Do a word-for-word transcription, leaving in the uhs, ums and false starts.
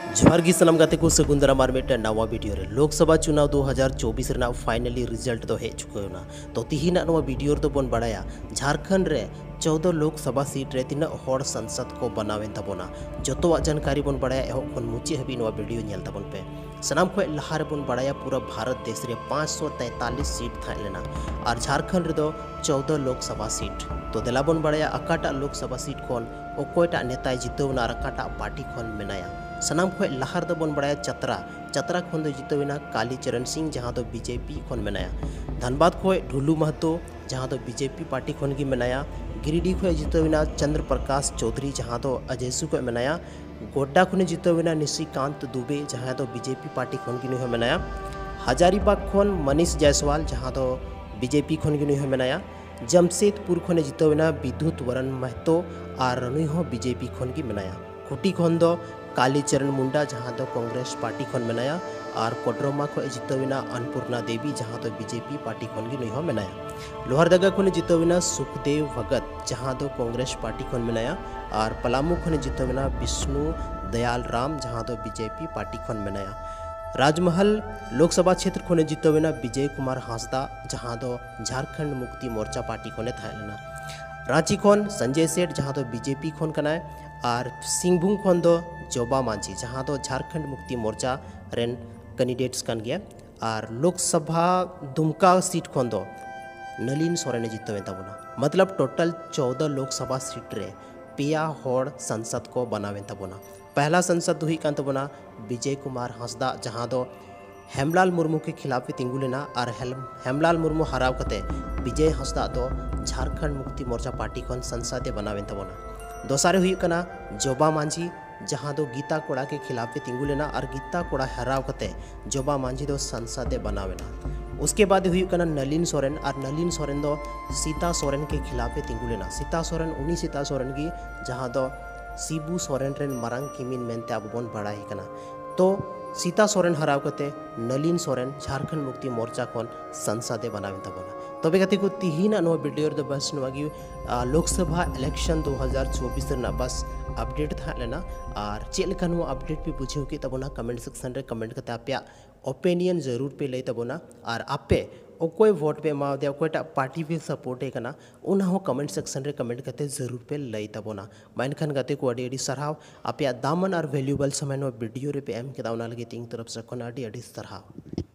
जोहार गी सलाम गाते को सगुंदरा मार में नवा वीडियो रे लोकसभा चुनाव दो हज़ार चौबीस रेना फाइनली रिजल्ट तो हेज चुका तो तिहिना नवा वीडियो तो बन बड़ाया झारखंड रे चौदह लोकसभा सीट रे तीना हर संसद को बनावेन तबोना जतोवा जानकारी बन बड़ाया एहब खन मुचे हबी नवा वीडियो नेल तबन पे सनाम खो लहारे बन बड़ाया पूरा भारत देश रे पाँच सौ तैंतालीस सीट था लेना और झारखंड रे दो चौदह लोकसभा सीट तो देला बन बड़ाया अकाटा लोकसभा सीट खन ओकोयटा नेताय जितवना और अकाटा पार्टी खन मेनाया सनाम खो लहार दो बन बड़ाया चतरा चतरा खन दो जितवना कालीचरण सिंह जहां दो बीजेपी खन मेनाया धनबाद खो ढुलू महतो जहां दो बीजेपी पार्टी खन की मेनाया गिरिडीह खो जितवना चंद्र प्रकाश चौधरी जहां दो अजयसु को मेनाया गोड्डा खन जितवना निशिकांत दुबे जहां दो बीजेपी पार्टी खन की मेनाया हजारीबाग खन मनीष जायसवाल जहां दो बीजेपी खन की मेनाया जमशेदपुर खन जितवना विद्युत वरण महतो और नुई हो बीजेपी खन की मेनाया खुटी खन दो कालीचरण मुंडा जहां दो कांग्रेस पार्टी खन मेनाया और कोडरमा खो जितवना अन्नपूर्णा देवी जहां दो बीजेपी पार्टी खन की नुई हो मेनाया लोहारदगा खन जितवना सुखदेव भगत जहां दो कांग्रेस पार्टी खन मेनाया और पलामू खन जितवना विष्णु दयाल राम जहां दो बीजेपी पार्टी खन मेनाया राजमहल लोकसभा क्षेत्र खन जितवना विजय कुमार हांसदा जहां दो झारखंड मुक्ति मोर्चा पार्टी खने थालेना रांची खन संजय सेठ जहां दो बीजेपी खन कनाय और सिंहभूम खन दो जोबा मांझी जहां दो झारखंड मुक्ति मोर्चा रेन कैंडिडेट्स कन गया और लोकसभा दुमका सीट खन दो नलिन सोरेन जितवे तबना मतलब टोटल चौदह लोकसभा सीट रे पेया होड़ संसद को बनावे तबना पहला संसद हुई कान तबना विजय कुमार हांसदा जहां दो हेमलाल मुर्मू के खिलाफ तिंगु लेना और हेमलाल मुर्मू हराव कते विजय हांसदा दो झारखंड मुक्ति मोर्चा पार्टी खन संसद बनावे तबना दोसारे हुई कना जोबा मांझी जहां दो गीता कोड़ा के खिलाफ तिंगु लेना और गीता कोड़ा हराव कते जोबा मांझी दो संसद बनावेना उसके बाद हुई कना नलिन सोरेन और नलिन सोरेन दो सीता सोरेन के खिलाफ तिंगु लेना सीता सोरेन उन्हीं सीता सोरेन की जहां दो सीबू सोरेन रेन मारंग किमिन मेनते अब बन बड़ा ही कना तो सीता सोरेन हराव कते नलिन सोरेन झारखंड मुक्ति मोर्चा खन संसदे बनावे तबना तबे गति को तिहिना नो वीडियो दो बस नवागी लोकसभा इलेक्शन दो हज़ार चौबीस ना बस अपडेट था लेना और चेलका नो अपडेट पे पूछे कि तबना कमेंट सेक्शन रे कमेंट करते आपया ओपिनियन जरूर पे लई तबना और आपे ओकोई वोट पे मा दे ओकोटा पार्टी पे सपोर्ट है कना उना हो कमेंट सेक्शन रे कमेंट करते जरूर पे लई तबना माइन खान गते को अडी अडी सरहाव आपया दामन और वैल्यूएबल समय नो वीडियो रे पे एम के दावना लगे तीन तरफ से कोना अडी अडी सरहाव।